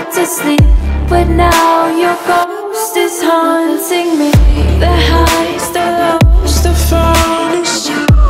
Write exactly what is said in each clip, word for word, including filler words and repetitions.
tried to sleep, but now your ghost is haunting me. The highs, the lows, the fantasy.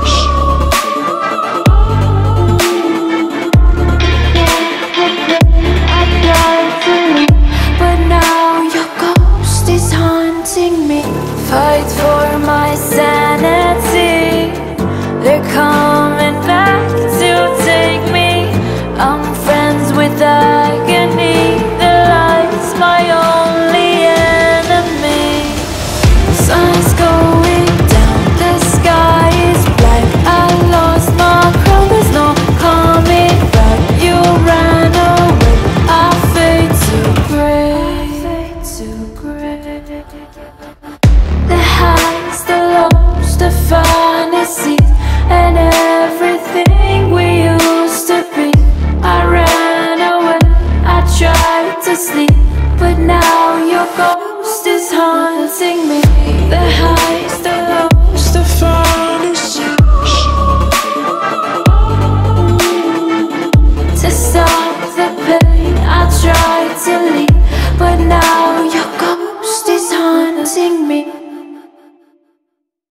I tried to leave, but now your ghost is haunting me. Fight for my sanity, they're coming back to take me. I'm friends with agony, the light's my only enemy. Sun's going down, the sky is black. I lost my crown, there's no coming back. You ran away, I fade to grey, to grey. The highs, the lows, the fantasies, and everything we used to be. I ran away, I tried to sleep, but now your ghost is haunting me.